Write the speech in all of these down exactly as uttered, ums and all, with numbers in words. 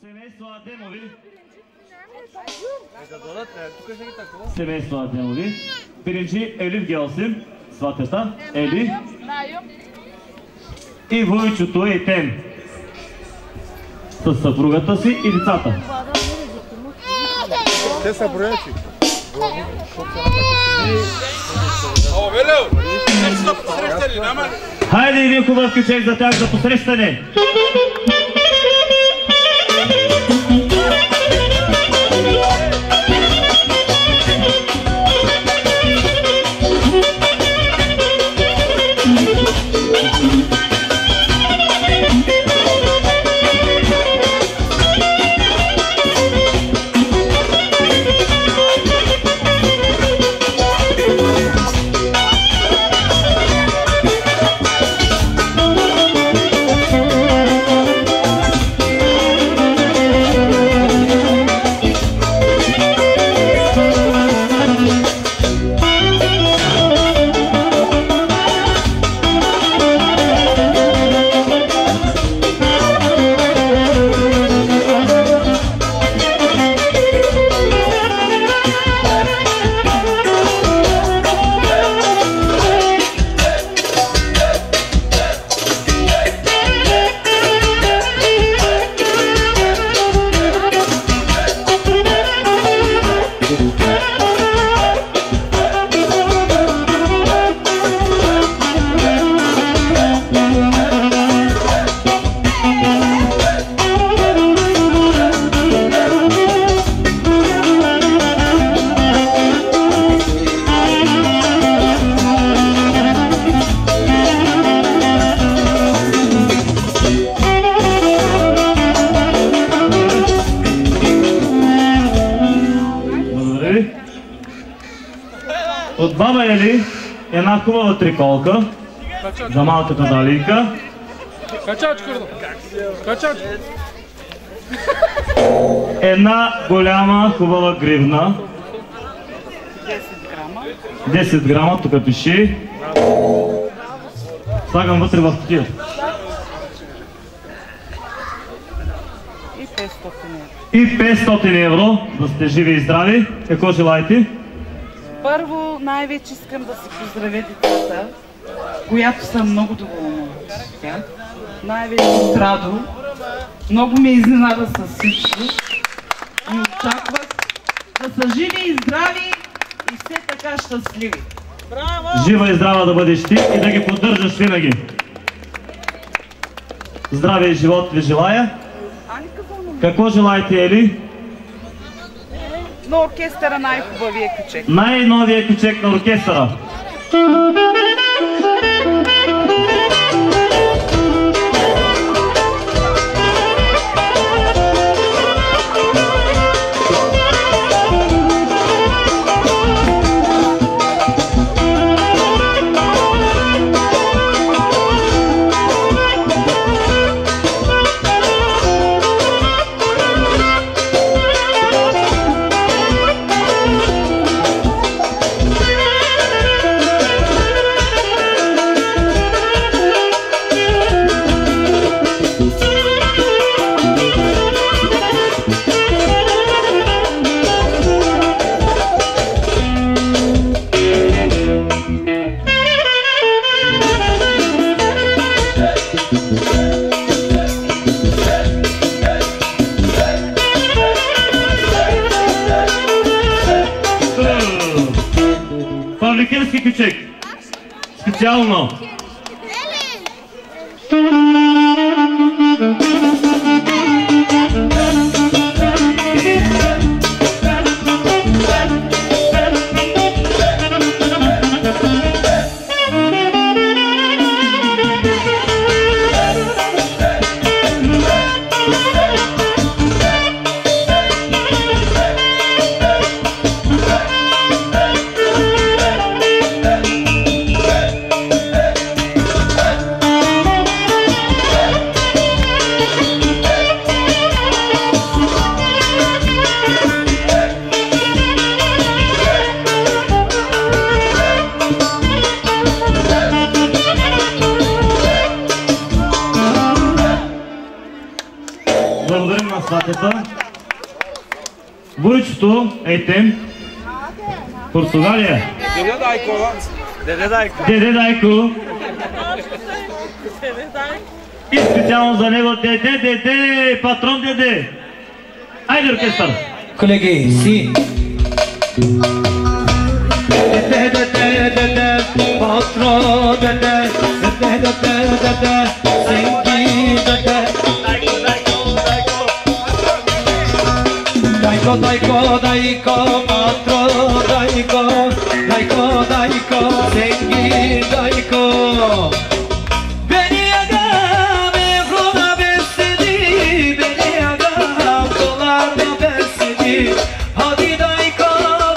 Семейство Адемови. Да дадат, тук ще ги такова. Семейство Адемови. Пиринчи Елif gelsin. Сватята Ели. И Войчото Ейтем. С съпругата си и децата. Те са броячи. Хайде един хубав кючек за тях за посрещане. От баба Ели една хубава триколка за малката Далинка. Качач, курдо! Качач! Една голяма хубава гривна. десет грама, тук пиши. Слагам вътре в кутия. И петстотин евро, да сте живи и здрави. Какво желаете? Първо, най-вече искам да се поздравя децата, която съм много доволна от тях. Най-вече от Радо. Много ме изненада с всичко. И очаквах да са живи и здрави и все така щастливи. Жива и здрава да бъдеш ти и да ги поддържаш винаги. Здраве и живот ви желая. Какво желаете, Ели? На оркестъра най-хубавия кючек. Най-новия кючек на оркестъра. Павликински кючек. Специално. на сватята. Войчето, ейтем. Португалия. Деде Дайко. Деде Дайко. Деде Дайко. И специално за него деде, деде, патрон деде. Айде оркестър. Колеги, си. Dede dede dede patron dede dede dede dede zengi dede Dayko dayko dayko patron dayko dayko dayko zengi dayko Beni agam evrona besledi beni agam dolarda besledi Hadi dayko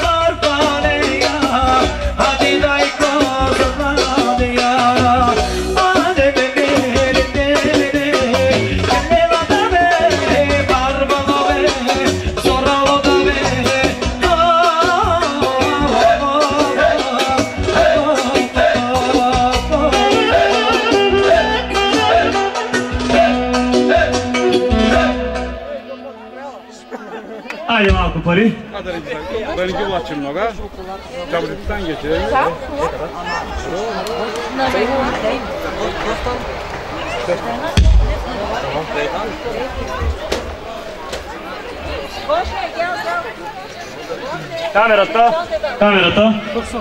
Айде малко пари. А да не, да не ги влачим много. Таблицата geçelim. Камерата. Камерата.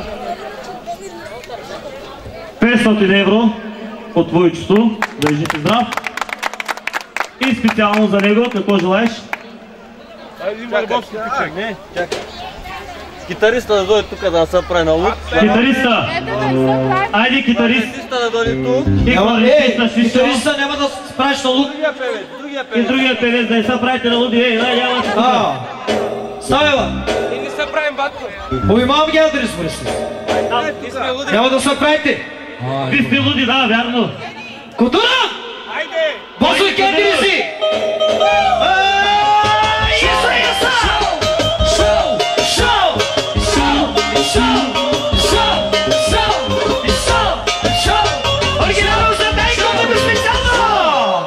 петстотин евро от Войчето. Държите здрав. И специално за него, какво желаеш? Има любовски пичек. Не, чакай. Китариста да дойде тук да се прави на лук. Китариста! Айде китарист! Китариста да дойде тук. И клавесиста Шишо. Китариста няма да правиш на лук. Другия певец, другия И певец. другия певец да не се правите на луди. Ей, дай, няма се тук. Ставела. И не се правим батко. Обимавам ги адрес, Борис. И сме луди. Няма да се правите. Ви сте луди, да, вярно. Култура! Айде! Босой кентери си! Оригинално за най-голямото специално!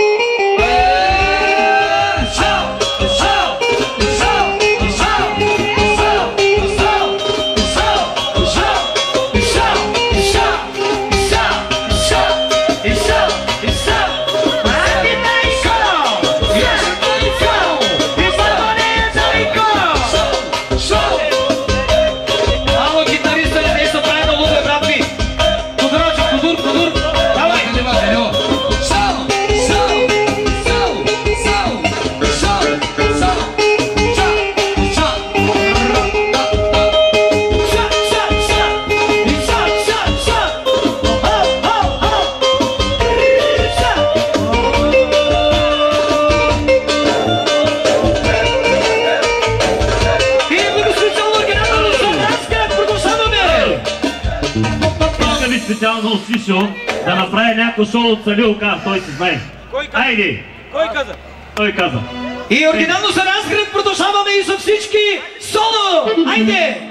Специално от Шишо да направи някакво шоу от Салилка, той си знае. Кой каза? Айде! Кой каза? Той каза. И оригинално за разград продължаваме и за всички соло! Айде!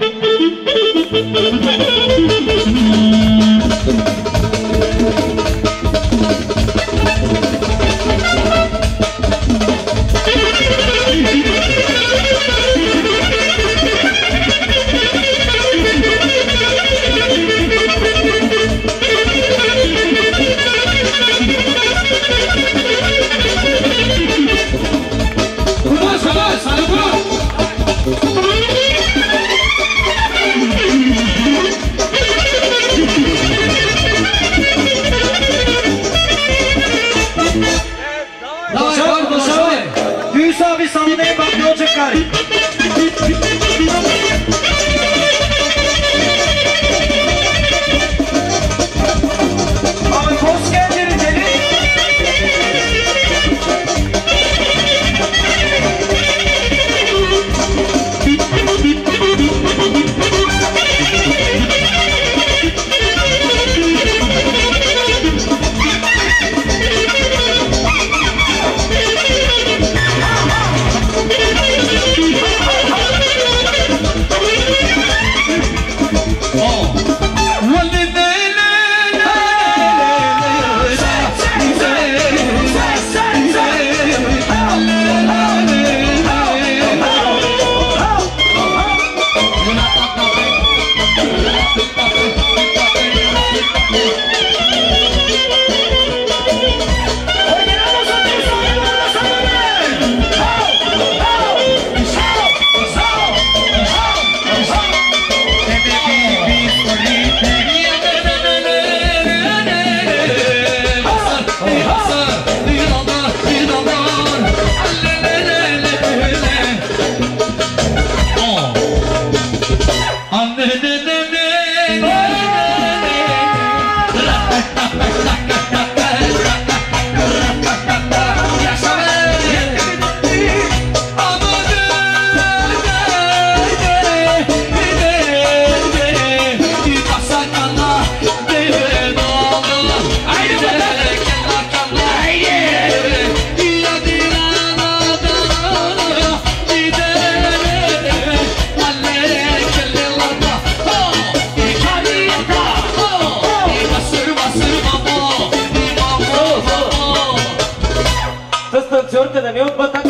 Продължаваме, продължаваме! Вие са ви само не бак не очекари! Абе, какво скендерите ли? Йорка да не от Батака.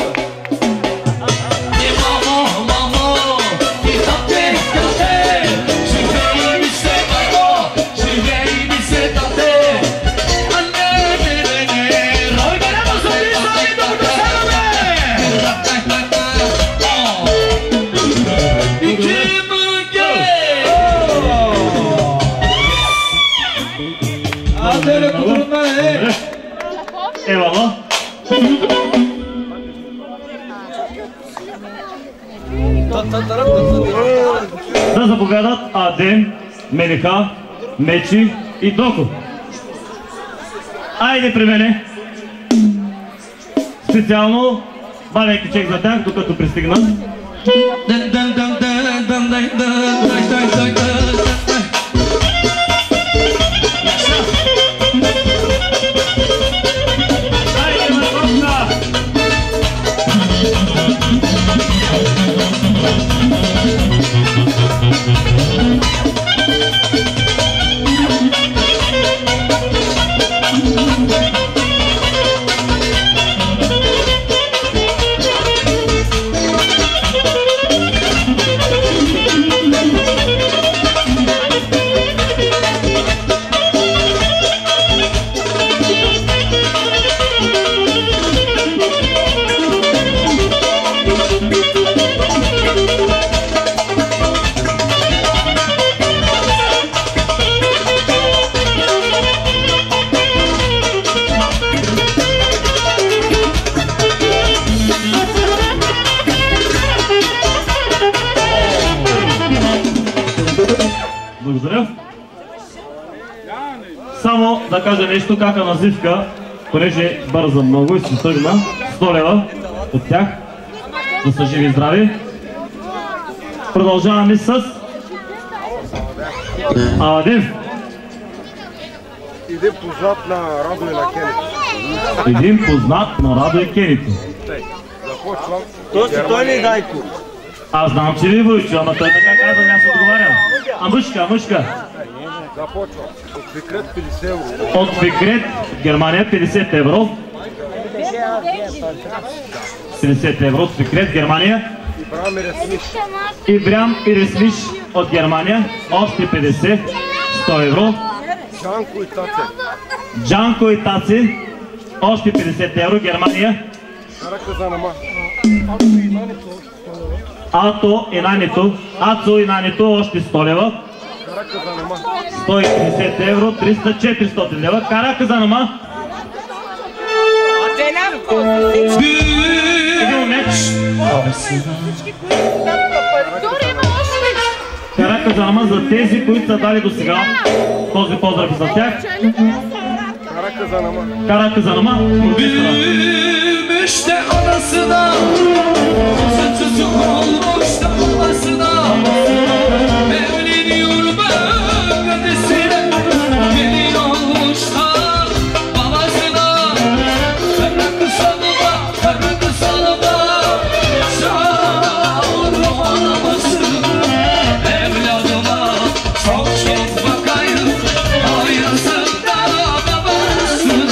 Eyvallah. Да заповядат Адем, Мелиха, Мечи и Доко. Айде при мене. Специално маленки чек за тях, докато пристигнат. Благодаря. Само да кажа нещо, кака називка, понеже бързам много и си тръгна, сто лева от тях, да са живи и здрави. Продължаваме с Адем. Един познат на Радо и на Кенито. Един познат на Радо и Кенито. Започвам. Той си той ли Дайко? Аз знам, че ви Войчо, ама той така каза, няма се отговарям. А мъжка, мъжка. Започвам. От Фикрет петдесет евро. От Фикрет, Германия, петдесет евро. петдесет евро от Фикрет, Германия. Ибрам и Ресмиш. Ибрам и Ресмиш от Германия, още петдесет, сто евро. Джанко и Таци. Джанко и Таци, още петдесет евро, Германия. Карака за нама. Ато и Нанито, Ацо и Нанито, още сто лева. Карака за нама. сто и петдесет евро, триста четиристотин лева. Карака за нама. Един момент. Карака за нама за тези, които са дали до сега. Този поздрав и за тях. Карака за нама. Карака за нама. Büyümüş de anasına, çocuk olmuş da babasına. Evleniyor böylesine, gelin olmuş da babasına. Kara kısalıma, kara kısalıma, şahur olamasın. Evladıma çok çok bakayım, hayırsın da babasın.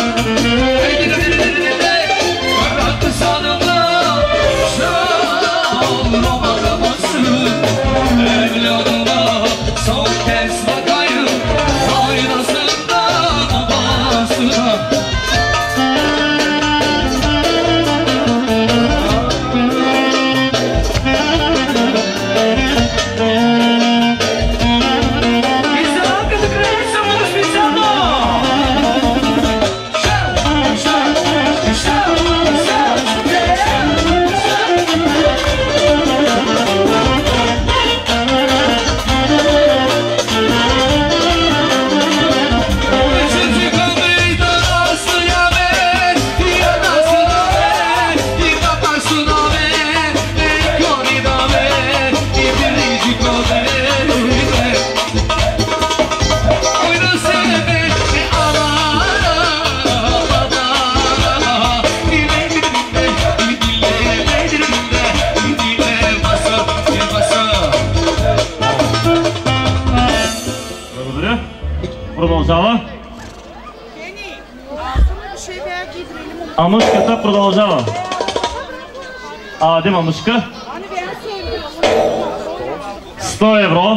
Продължава. А мъжката продължава. Adem Амушка. сто евро.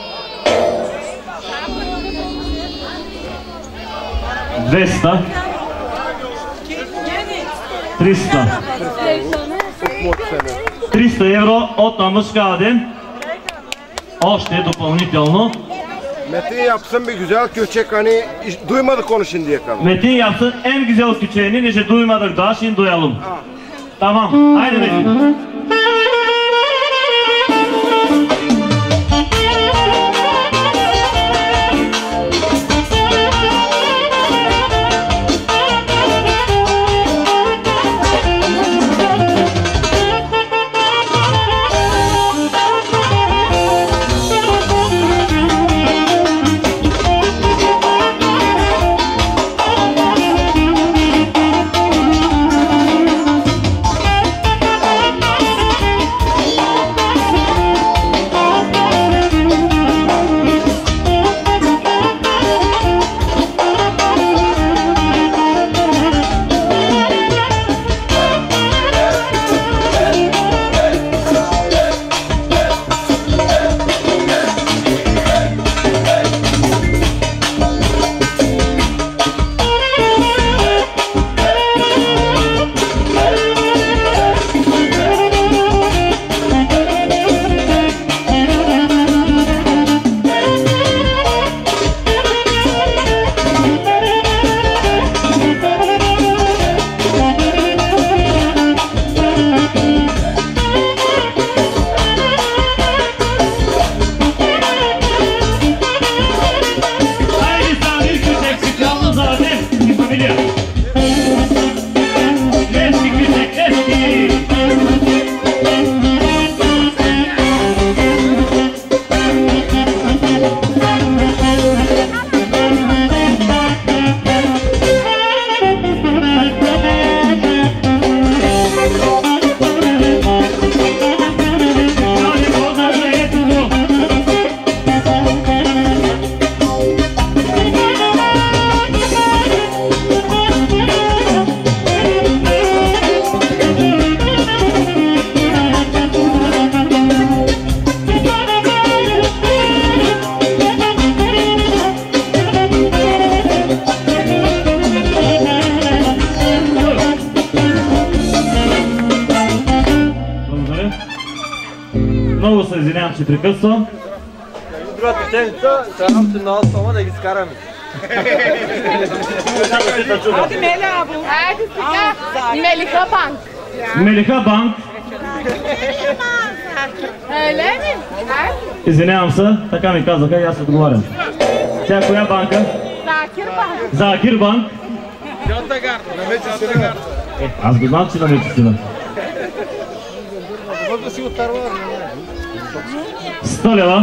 двеста. триста. триста евро от Амушка Адем. Още допълнително. Metin yapsın bir güzel köçek hani duymadık onu şimdiye kadar. Metin yapsın en güzel küçüğünü nice duymadık daha şimdi duyalım. Ha. Tamam. Haydi Metin. Ще прекъсвам. Другата седмица трябва да на Алстома да ги скараме. Hadi Mela bu. Hadi сега. Melika Bank. Melika Bank. Öyle mi? Извинявам се, така ми казаха и аз отговарям. Тя коя банка? Закир Банк. Закир Банк. Е, аз го знам, че на медицина. сто лева.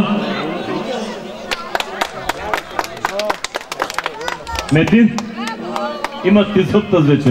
Метин, имат ти съд тази вечер.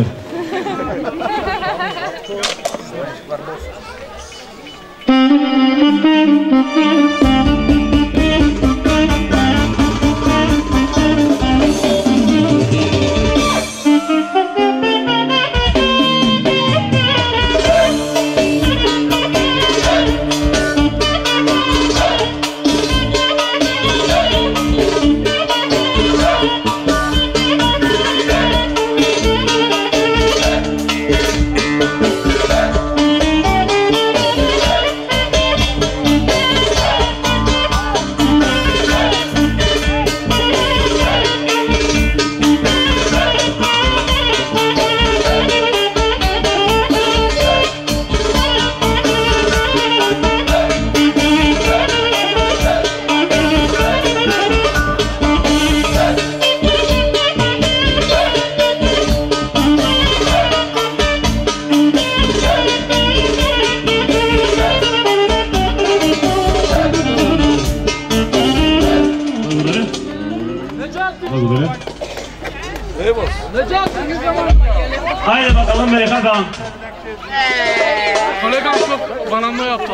Haydi bakalım Melika Bank. Колегам бананно yaptı.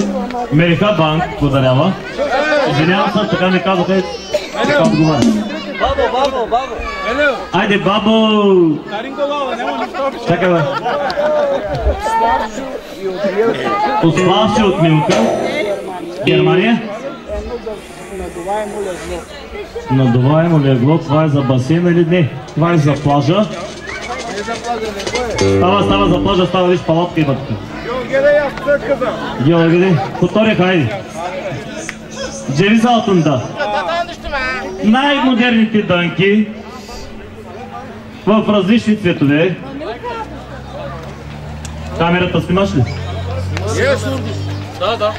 Melika Bank подарява. Извинявам се, така ми казаха и така отговаря. Бабо, бабо, бабо. Айде, бабо! Чакай, бе. От Славчо от Милка. Германия. Надуваемо легло. Това е за басейн или не? Това е за плажа. Става, става за плажа, става, виж, палатка има тук. Гео, геде. Хутория, хайде. Ceviz altında най-модерните дънки в различни цветове. Камерата снимаш ли? Да, да.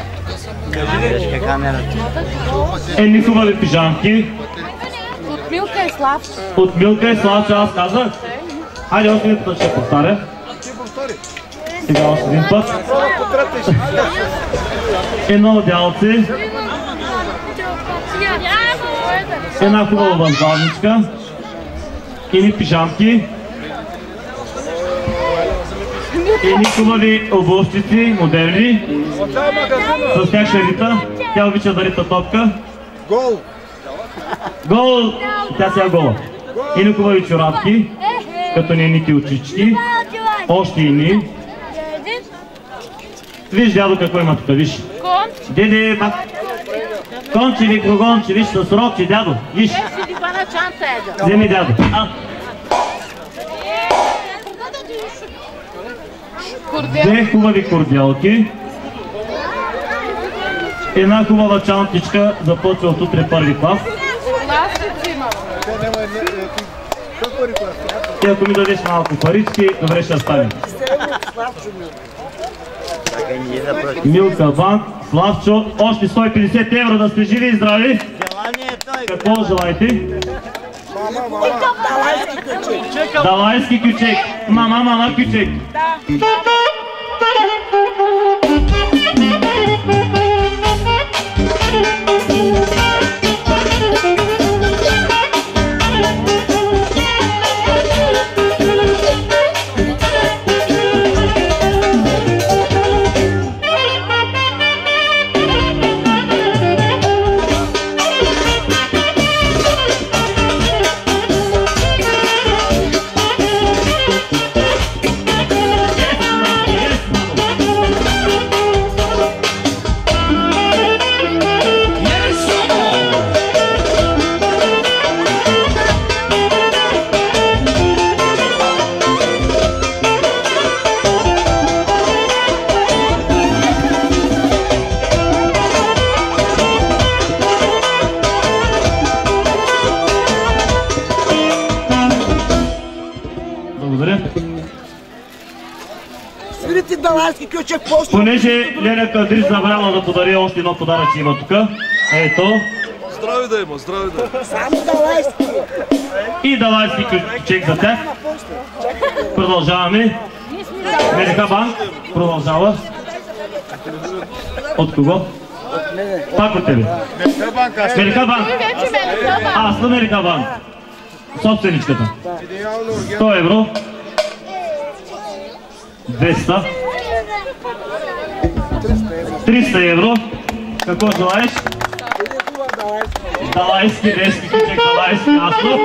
Едни хубави пижамки. От Милка и Славчо. От Милка и Славчо, аз казах. Хайде, още един път ще повтаря. Сега още един път. Едно отдялце. Една хубава въздалничка. Едни пижамки. Едни хубави обувчици, модерни. С тях ще рита. Тя обича да рита топка. Гол! Гол! Тя сега гола. Едни хубави чорапки. Като нейните очички. Още едни. Виж, дядо, какво има тук, виж. Деде, бак. Конче, микрогонче, виж, с рокче, дядо, виж. Вземи, дядо. А. Две хубави кордиалки. Една хубава чантичка, започва от утре първи клас. И ако ми дадеш малко парички, добре ще стане. Милка банк, Славчо, още сто и петдесет евро, да сте живи и здрави. Какво желаете? Далайски кючек. Мама, мама кючек. Понеже Леля Кадрис забравила да подари още едно подаръче има тук. Ето. Здрави да има, здрави да има. Само далайски. И далайски чек за тях. Продължаваме. МДК банк продължава. От кого? Пак от тебе. МДК банк. Аз съм МДК банк. Собственичката. сто евро. двеста. триста евро. Какво желаеш? Далайски, дески, кючек, далайски, асло.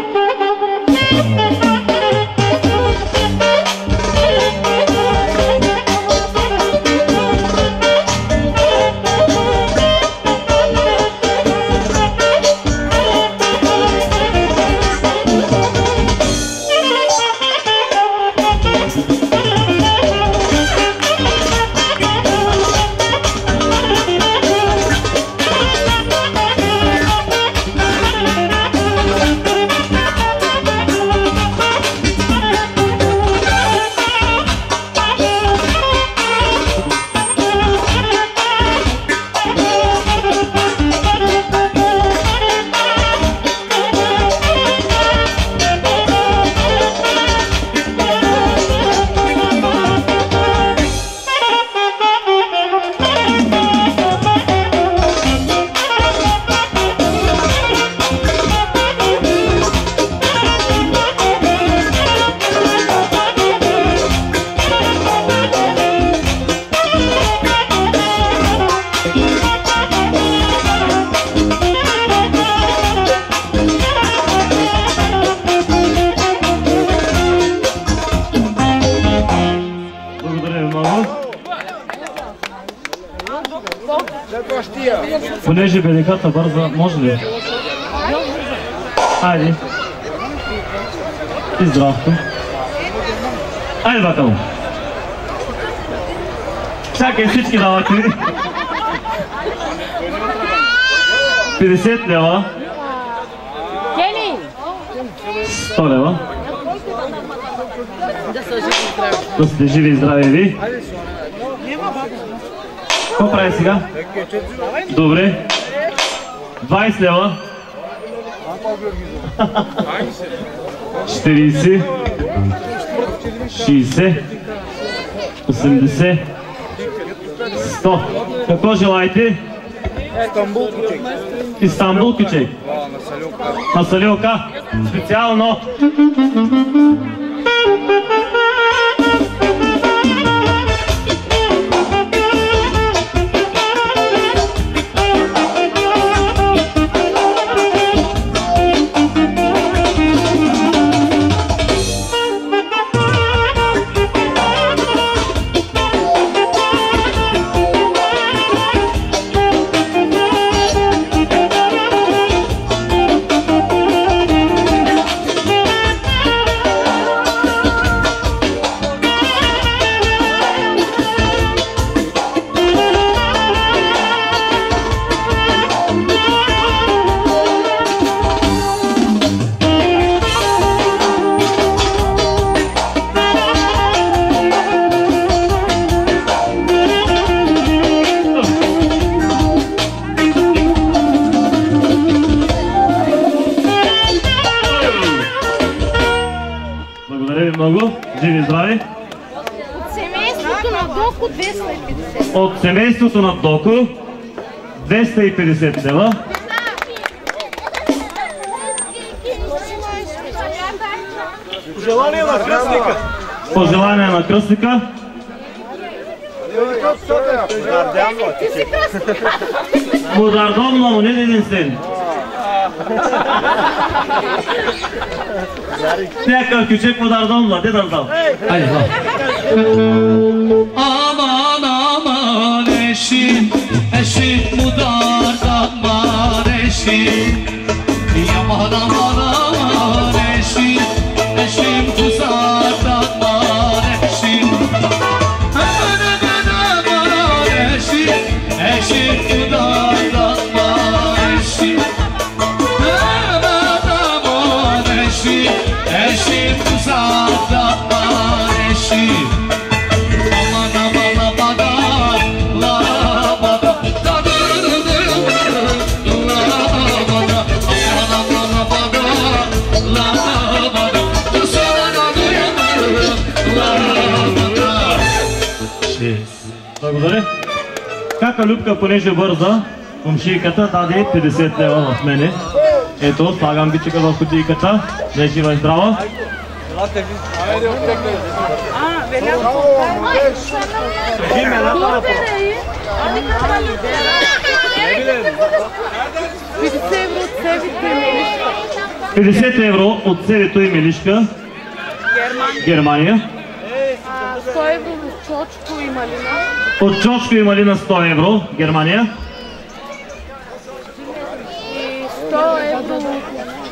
бащия. Понеже беликата бърза, може ли? Айде. И здравко. Айде, бакало. Чакай, всички давате. петдесет лева. сто лева. Да сте живи и здрави ви. Какво прави сега? Добре. двайсет лева. четирийсет. шейсет. осемдесет. сто. Какво желаете? Истанбул кючек. Истанбул кючек. На салилка. Специално. Живи и здрави. От семейството на Доко двеста и петдесет. От семейството на Доко двеста и петдесет лева. Пожелание на кръстника. Пожелание на кръстника. Мудардомно, но не един сен. Някакъв кючек мудардомно, те да знам. Хайде, знам. Aman aman eşim, eşim mudar aman eşim. Yaman aman aman eşim, eşim tuzar aman eşim. Aman aman aman eşim, eşim mudar aman eşim. Aman aman eşim, eşim tuzar aman eşim. Благодаря. Кака Любка, понеже бърза, момшийката даде петдесет лева в мене. Ето, слагам бичика в кутийката. Да е жива и здрава. петдесет евро от Севито и Милишка, Германия. сто евро от Чочко и Малина. От Чочко и Малина сто евро, Германия. И сто евро от...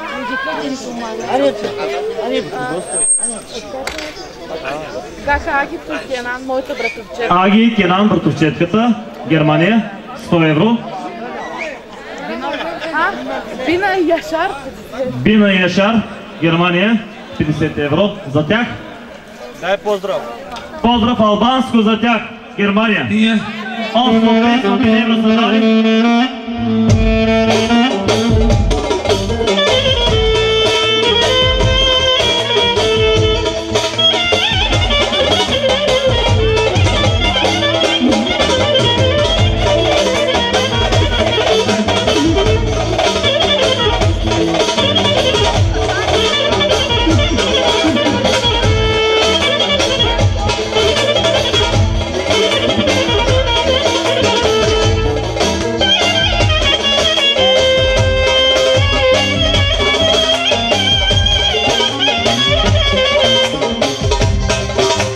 Каха Аги Кенан, моята братовчетка. Аги Кенан, братовчетката, Германия, сто евро. А, Бина и Яшар. Бина и Яшар, Германия, петдесет евро за тях. Дай поздрав. Поздрав албанско за тях, Германия. осемстотин евро са дали.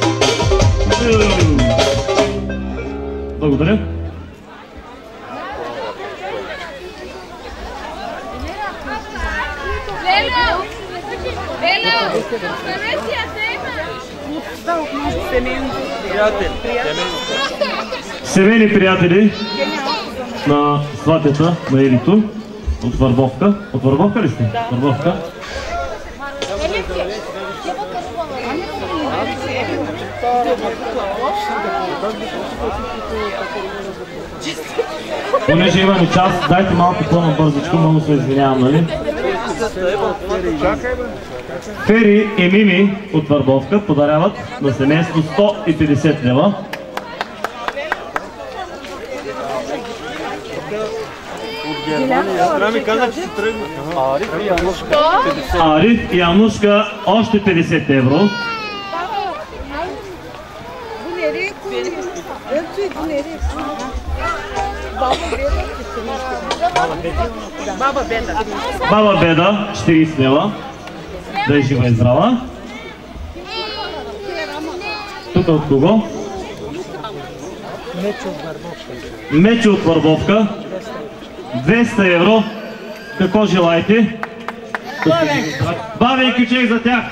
Благодаря. Семейни приятели на сватята на Елито от Върбовка. От Върбовка ли сте? Да. Върбовка. Понеже имаме час, дайте малко по-набързичко, много се извинявам, нали? Фери и Мими от Върбовка подаряват на семейство сто и петдесет лева. Ариф и Анушка още петдесет евро. Баба Беда четирийсет лева. Да е жива и здрава. Тук от кого? Мечо от Върбовка. двеста евро. Какво желаете? Бабе и кючек за тях.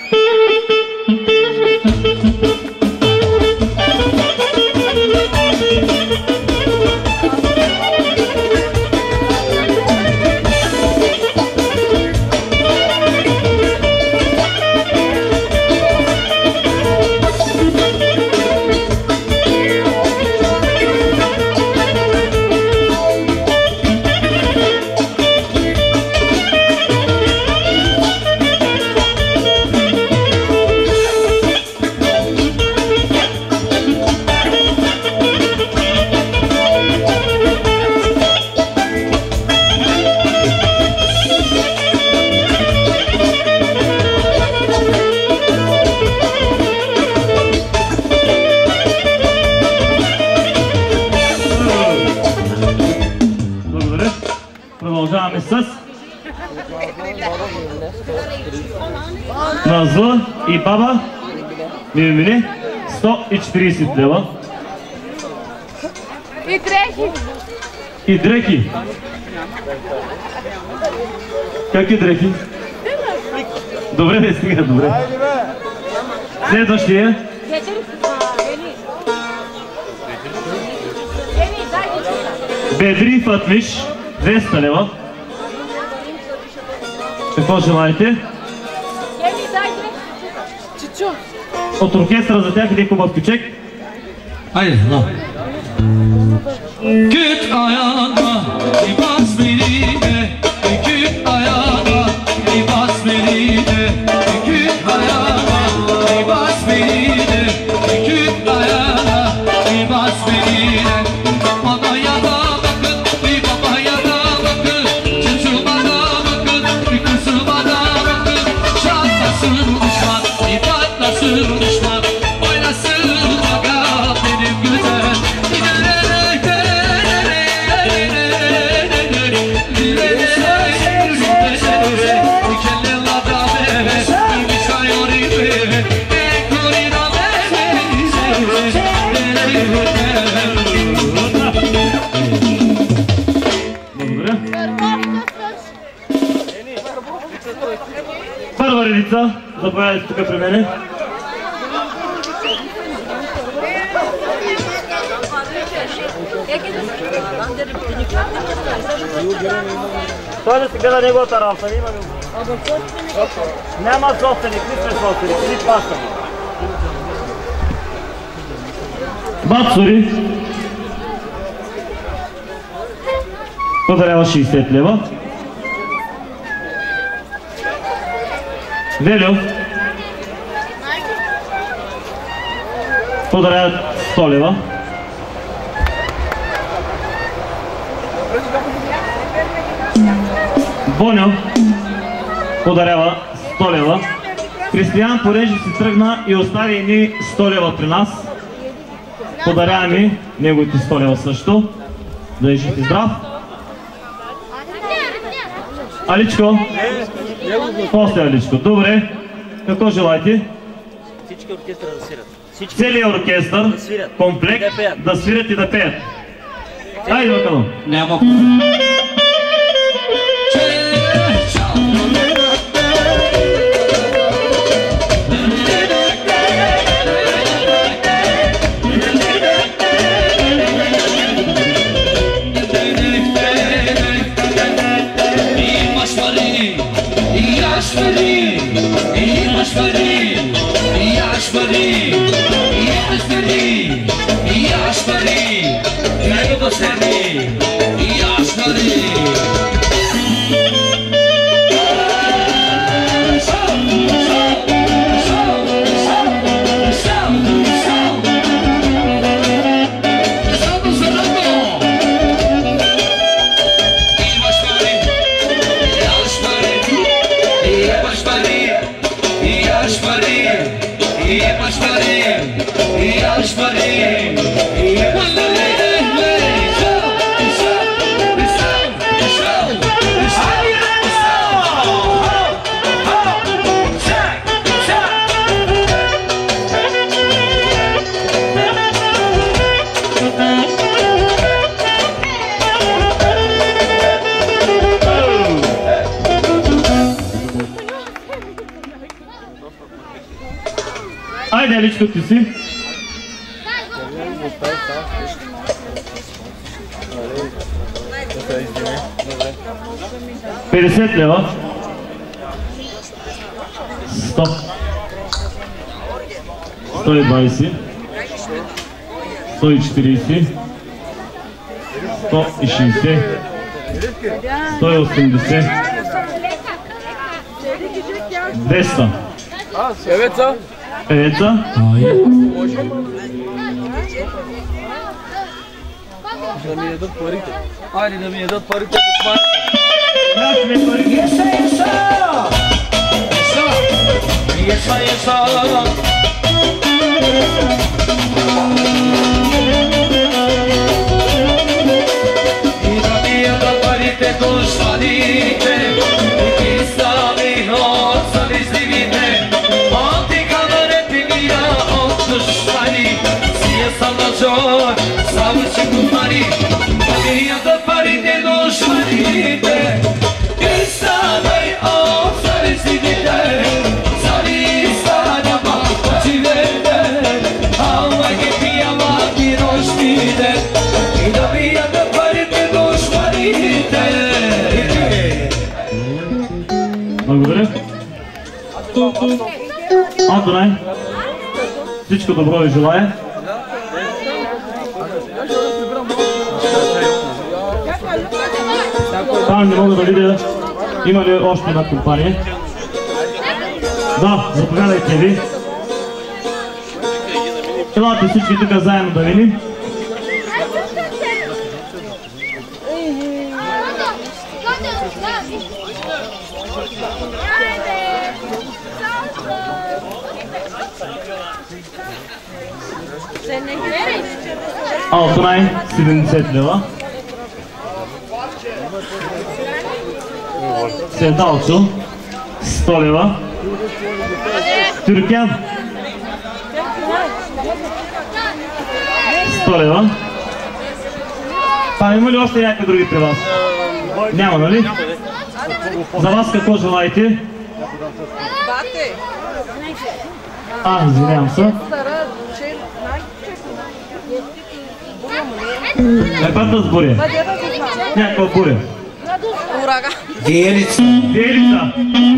Продължаваме с Назла и баба Мимини сто и четирийсет лева. И дрехи. И дрехи. Какви дрехи? Добре, не стига, добре. Следващия. Бедри Фатмиш двеста лева. Какво желаете? От оркестъра за тях един хубав кючек. Айде, но. Küt ayağına libas veride, küt ayağına libas veride, küt ayağına libas veride, küt ayağına libas veride. Anaya da bakın, bir babaya da bakın, çocuğuma da bakın, bir kızıma da bakın. Şatlasın düşman, bir patlasın düşman, oynasın aga benim güzel. Първа редица, заповядайте тук при мене. Той да си гледа неговата работа, има ли? Няма собственик, ни сме собственик, ни плащаме. Бацури подарява шейсет лева. Велю подарява сто лева. Боньо подарява сто лева. Кристиян, понеже си тръгна и остави едни сто лева при нас, подарява ми неговите сто лева също. Да е жив и здрав. Аличко? После Аличко. Добре. Какво желаете? Всички оркестъра да свирят. Целият оркестър, комплект, да свирят и да пеят. Айде, Макалон. Няма. Яшпари, Яшпари. Айде, личкото си. петдесет лева. сто. сто и двадесет. сто и четиридесет. сто и шестдесет. сто и осемдесет. двеста. Евеца? Евеца. Да ми ядат парите. Айде да ми ядат парите. Еса, еса! Еса, еса! И да ми ядат парите душманите, и ти стави от завистливите, от ти камерете мира от душмани, си е сам на джой, само че кумари, да ми ядат парите душманите, и ставай от завистливите, зари станя малко живете, ама ги пия маки нощите, и да ми ядат парите душманите. Благодаря. Антонай, всичко добро ви желая. Там не мога да видя, има ли още една компания. Да, заповядайте ви. Елате всички тук заедно да видим. Алтонай, седемдесет лева. Седалчо, сто лева. Тюркян, сто лева. А има ли още някакви други при вас? Няма, нали? За вас какво желаете? А, извинявам се. Каквата с буря? Някаква буря. Виелица. Виелица.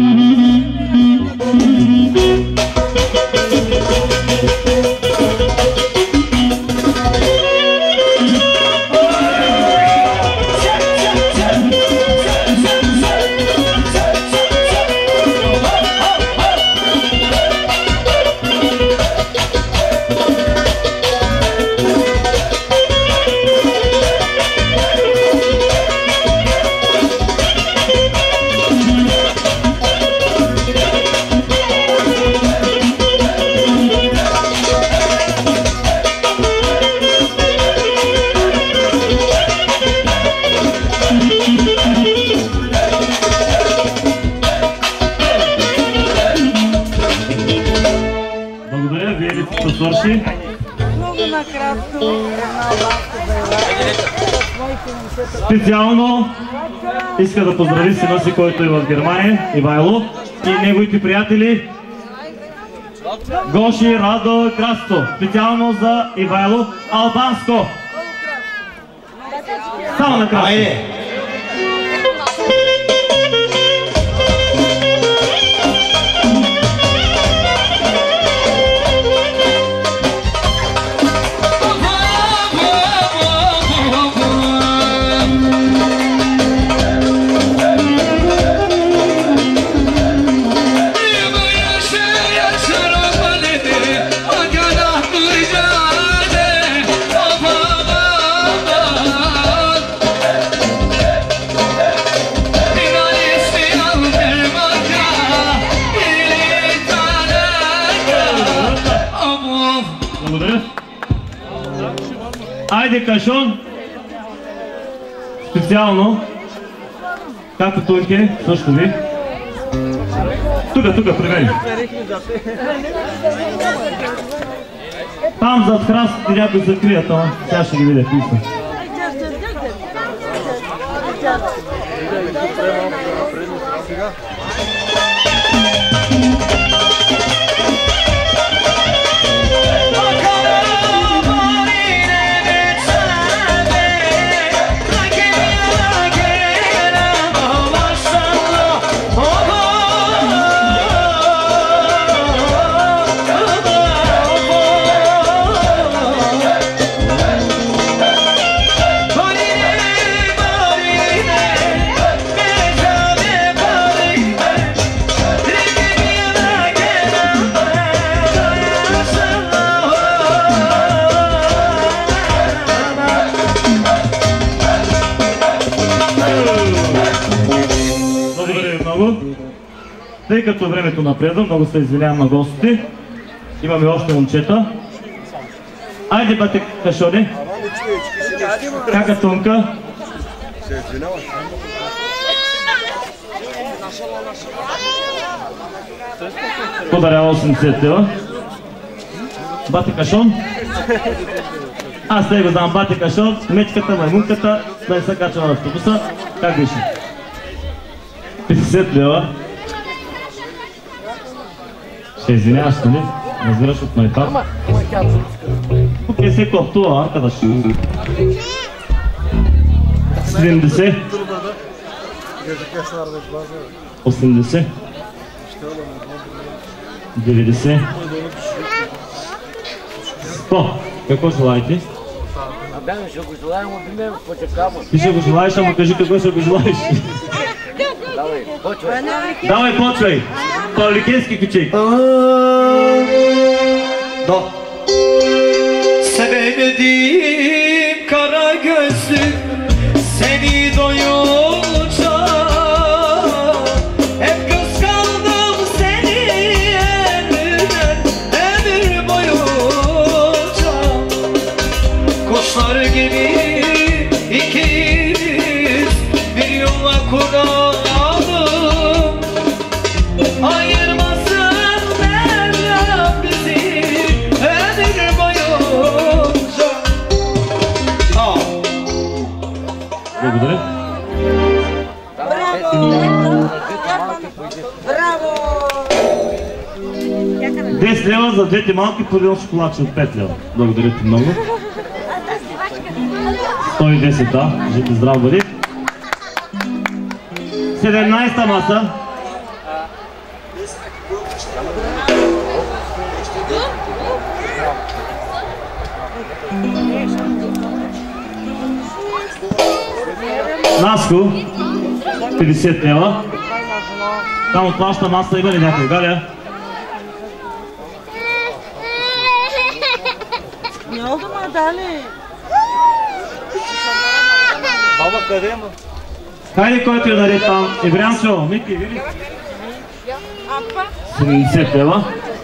Свърши. Много накратко една албанска заявка. Специално иска да поздрави сина си, който е в Германия, Ивайло, и неговите приятели Гоши, Радо и Красто. Специално за Ивайло албанско. Само накратко. Oh, Благодаря. Айде кашон. Специално. Както Тунке, също ви. Тука, тука, при мен. Там зад храстите някой се крият, ама сега ще ги видя, кои са. Тъй като времето напредва, много се извинявам на гостите. Имаме още момчета. Айде бате кашони. Кака Тунка? Подарява осемдесет лева. Бате кашон. Аз не го знам, бате кашон, мечката, маймунката, да не се качва на автобуса. Как беше? петдесет лева. Ще извиняваш, нали? Разбираш от майпад. Тук е се коптува, аркада ще. седемдесет. осемдесет. деветдесет. сто. Какво желаете? Абе, ще го желаем от мен, почекамо. Ти ще го желаеш, ама кажи какво ще го желаеш. Давай, почвай. Давай, почвай. Павликенски кючей. Da. Sevemedim kara gözlüm seni doyunca. Hep kıskandım seni ömrümden ömür boyunca. Kuşlar gibi ikimiz bir yola kuralım. Ayırmasın Mevlam bizi ömür boyunca. Aa. Благодаря. Браво! десет лева за двете малки поделно шоколадче от пет лева. Благодаря ти много. сто и десет, да. Жити здрав бъди. седемнайсета маса. Наско, петдесет лева. Там от вашата маса има ли някой? Галя? Не oldu mu Dali? Баба, къде има? Хайде, който е наред там. Ибрянчо, Мики, види? седемдесет лева.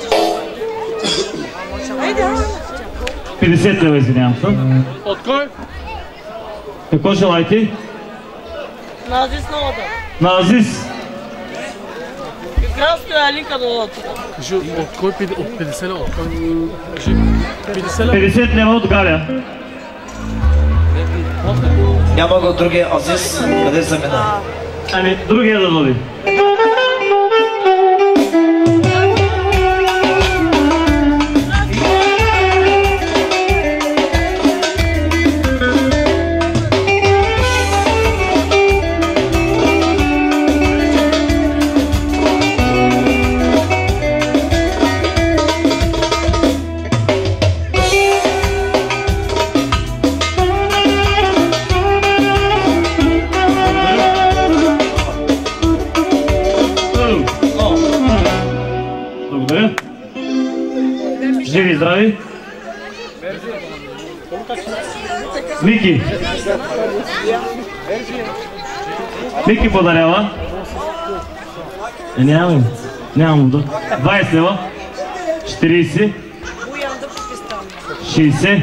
петдесет лева, извинявам се. От кой? Какво желаете? На Азис новата. На Азис. Кралска е Алинка долу тук. Кажи, от кой от петдесет лева? От кой? Кажи, петдесет лева? петдесет лева от Галя. Няма го другия Азис, къде са мина? Ами, другия да дойде. Живи и здрави! Мики! Мики подарява! Е, нямам, нямам да. двайсет лева, четирийсет, шейсет,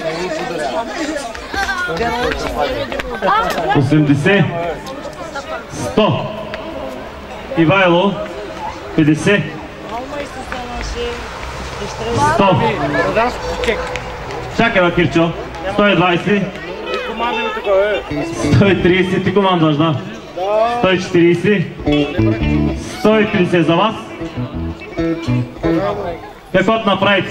осемдесет, сто. Ивайло, петдесет, сто. Чакай, бе, Кирчо. сто и двайсет, сто и трийсет, ти командваш, да. сто и четирийсет, сто и петдесет за вас. Какво направите?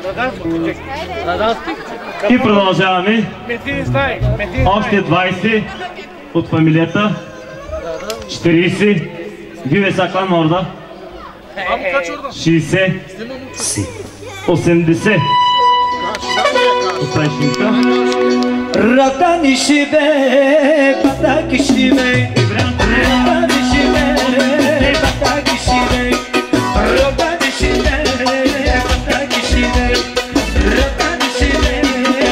И продължаваме. Още двайсет от фамилията. четирийсет. Виве са клан морда. шейсет. осемдесет. Останешника. Радани шибе, батаки шибе. Радани шибе, батаки шибе. Радани шибе, батаки шибе. Радани шибе.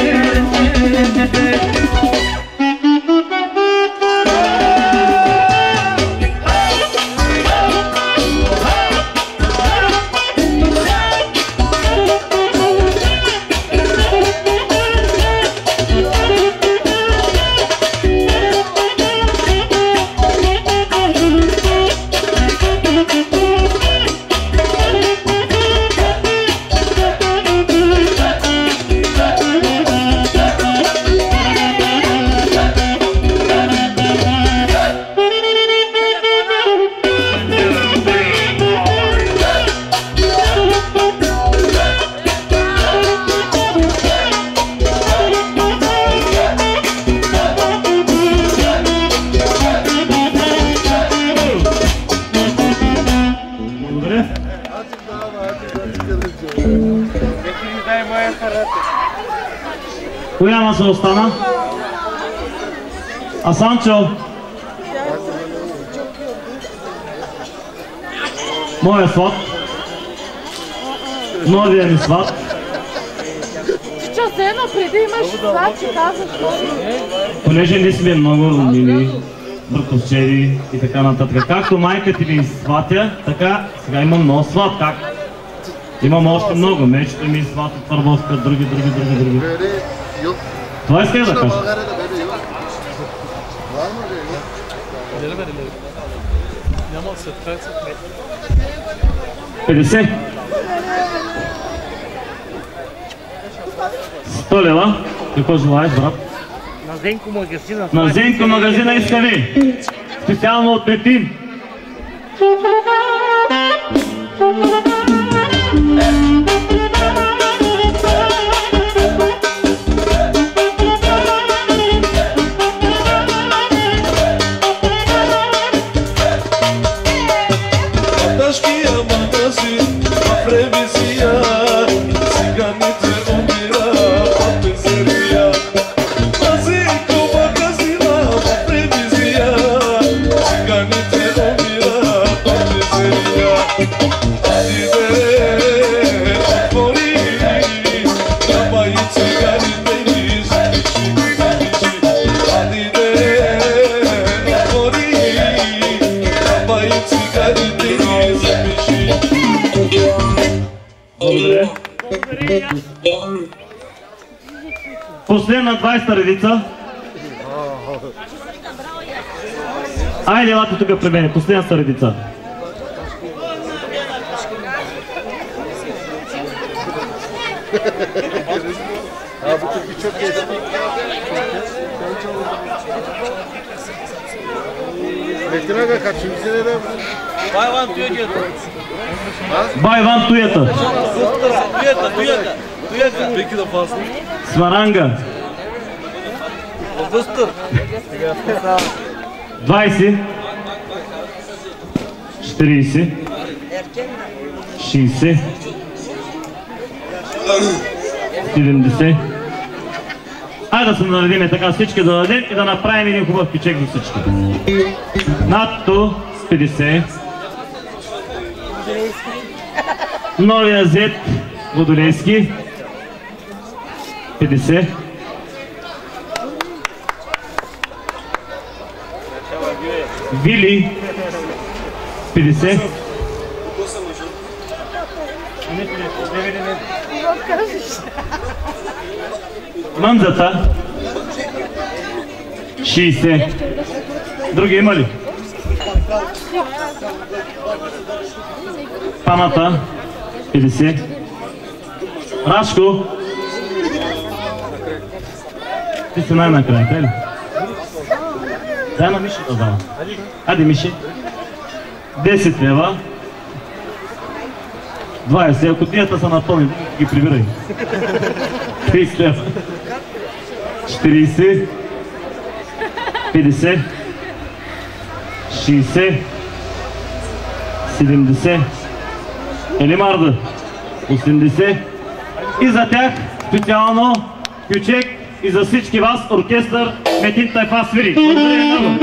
Коя маса остана? А Санчо? Моя сват. Новия ми сват. Чичо, се едно преди имаш сват, че казваш този. Понеже не сме много мили, братовчеди и така нататък. Както майка ти ми сватя, така сега имам много сват. Как? Имам още много. Мечето ми сват от Върбовска, други, други, други, други. Това искаш да кажа? петдесет. сто лева. Какво желаеш, брат? На Зенко магазина. На Зенко магазина иска ли? Специално от Петин. Последна двайсета редица. Айде, елате тук при мене. Последната редица. Байван туята. Байван туята. Туята, туята. Туята. Пеки да пасна. Сваранга. Въстър. двайсет. четирийсет. шейсет. седемдесет. Айде да се наредиме така всички да дадем и да направим един хубав пичек за всички. Надто с петдесет. Новия зет Водолейски. петдесет. Вили. петдесет. Мънзата шейсет. Други има ли? Памата петдесет. Рашко. Ти си най-накрая, тъй ли? Дай на Миши да дава. Ади, Миши. десет лева. двайсет. Ако тията са напълни, ги прибирай. трийсет лева. четирийсет. петдесет. шейсет. седемдесет. Елимарда. осемдесет. И за тях специално кючек и за всички вас оркестър Метин Тайфа свири. Благодаря много.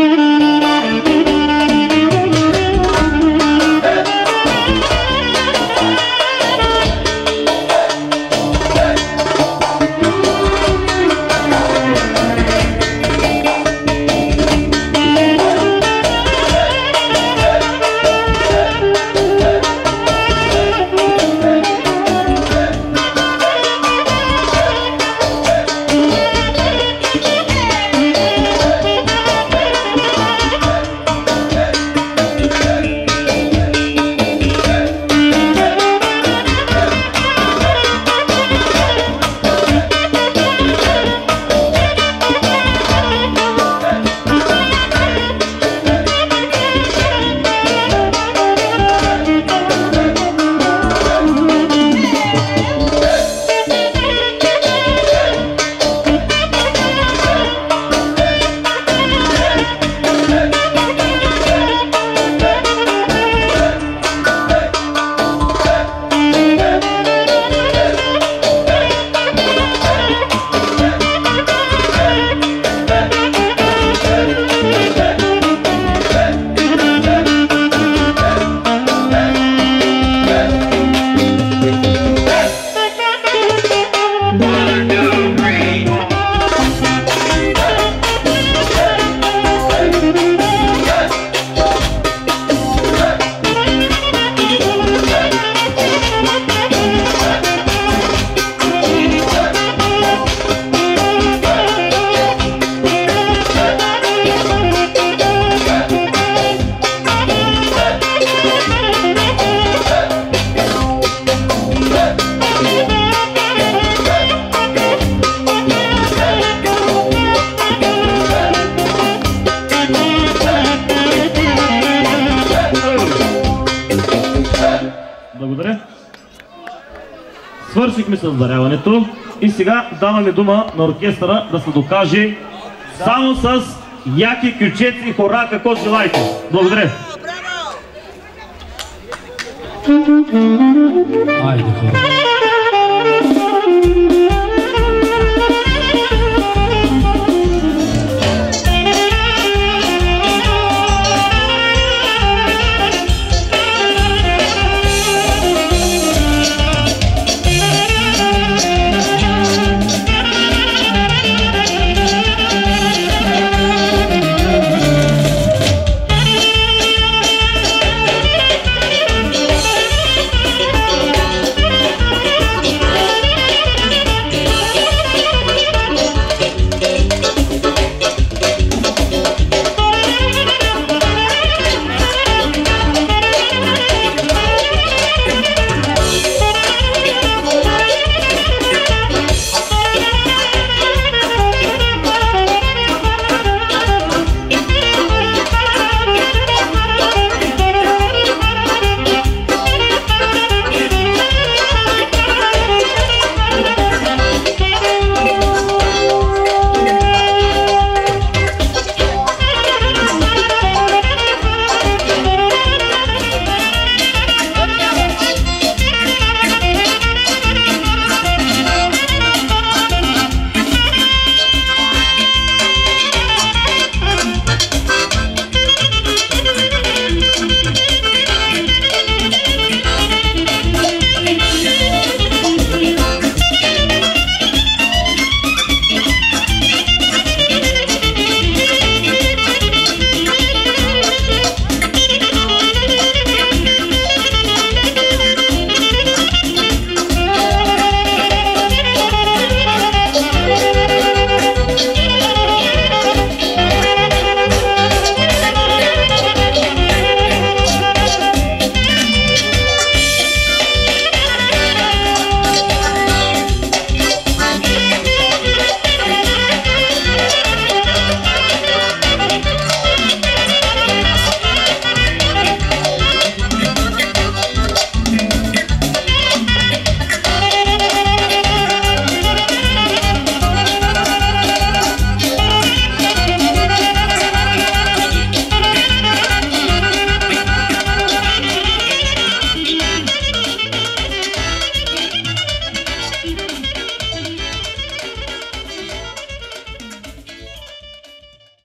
Свършихме с даряването и сега даваме дума на оркестъра да се докаже само с яки кючеци и хора, какво желаете. Благодаря. Айде, хора.